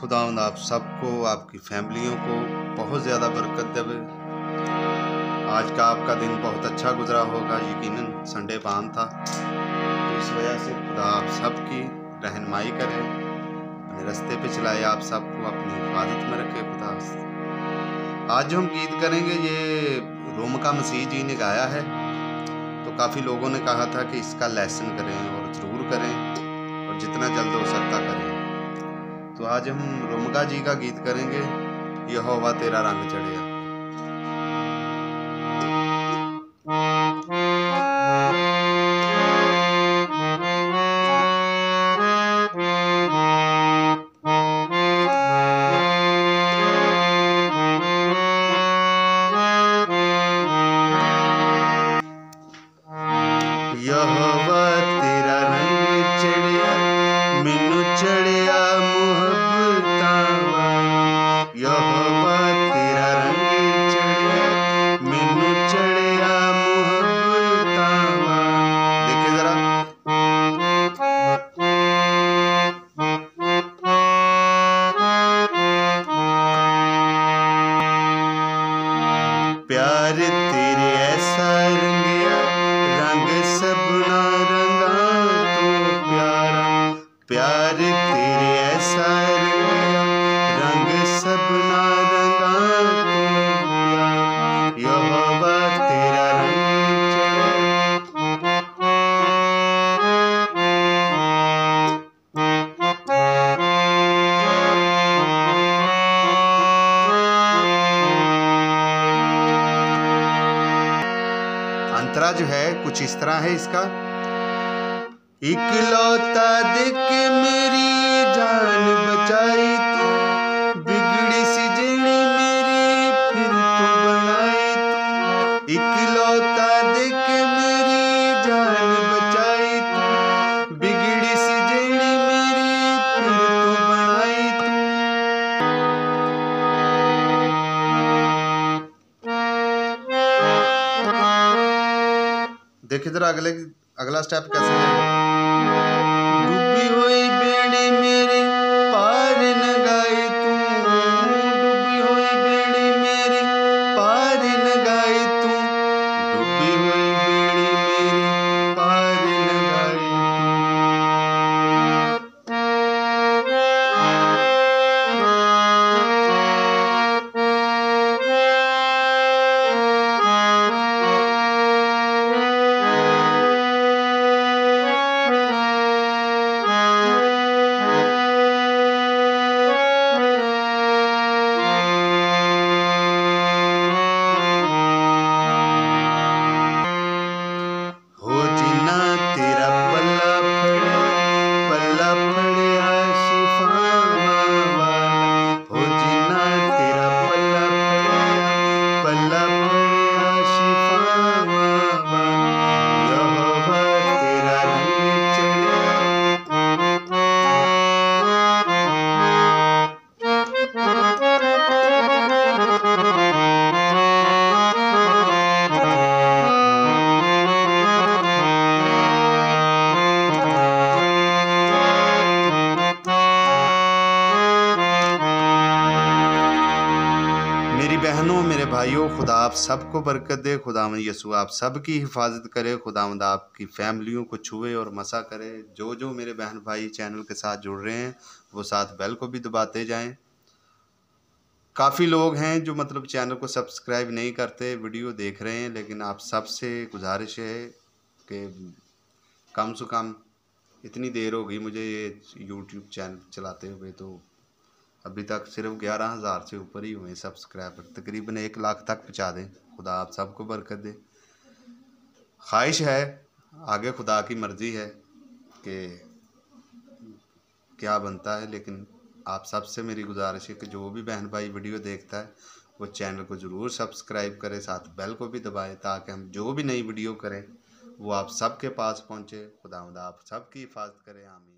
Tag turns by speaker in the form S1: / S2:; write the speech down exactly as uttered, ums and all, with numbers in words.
S1: खुदावंद आप सबको, आपकी फैमिलियों को बहुत ज़्यादा बरकत देवे। आज का आपका दिन बहुत अच्छा गुजरा होगा, यकीनन संडे पान था, तो इस वजह से खुदा आप सबकी रहनुमाई करे, अपने रास्ते पे चलाए, आप सबको अपनी हिफाजत में रखे खुदा। आज जो हम गीत करेंगे ये रोम का मसीह जी ने गाया है, तो काफ़ी लोगों ने कहा था कि इसका लेसन करें और ज़रूर करें और जितना जल्द हो सकता करें। तो आज हम रोमगा जी का गीत करेंगे, यहोवा तेरा रंग चढ़ेगा। यहोवा तेरा रंग चढ़िया, मैनू चढ़िया मुहब्बतां वाला। यहोवा तेरा रंग चढ़िया, मैनू चढ़िया मुहब्बतां वाला। देखिए जरा, प्यार तेरे ऐसा रंगिया, रंग सबना रंगा तो प्यारा। प्यार तेरे ऐसा रंगिया, रंग सबना रंगा तो प्यारा। यहोवा तेरा रंग चढ़िया। अंतरा जो है कुछ इस तरह है इसका। इकलौता देख के मेरी जान बचाई तू, बिगड़ी सी जड़ी मेरी फिर तू बनाई तू। इकलौता देख के मेरी जान बचाई तू, बिगड़ी सी जड़ी मेरी फिर तू बनाई तू। देखिए जरा अगले अगला स्टेप कैसे है। डूबी हुई बेड़ी मेरी पार न गई तू, डूबी हुई बेड़ी मेरी पार न गई तू, डूबी हुई बेड़ी मेरी पार न गई मेरी बहनों, मेरे भाइयों, खुदा आप सबको बरकत दे। खुदावंद यीशु आप सबकी हिफाजत करे। खुदावंद आपकी फैमिलियों को छुए और मसा करे। जो जो मेरे बहन भाई चैनल के साथ जुड़ रहे हैं वो साथ बेल को भी दबाते जाएं। काफ़ी लोग हैं जो मतलब चैनल को सब्सक्राइब नहीं करते, वीडियो देख रहे हैं, लेकिन आप सबसे गुजारिश है कि कम से कम इतनी देर हो गई मुझे ये यूट्यूब चैनल चलाते हुए, तो अभी तक सिर्फ ग्यारह हज़ार से ऊपर ही हुए सब्सक्राइबर, तकरीबन एक लाख तक पहुँचा दें। खुदा आप सबको बरकत दे। ख्वाहिश है, आगे खुदा की मर्ज़ी है कि क्या बनता है, लेकिन आप सबसे मेरी गुजारिश है कि जो भी बहन भाई वीडियो देखता है वो चैनल को ज़रूर सब्सक्राइब करे, साथ बेल को भी दबाए, ताकि हम जो भी नई वीडियो करें वो आप सबके पास पहुँचे। खुदावंद आप सबकी हिफाजत करें। आमीन।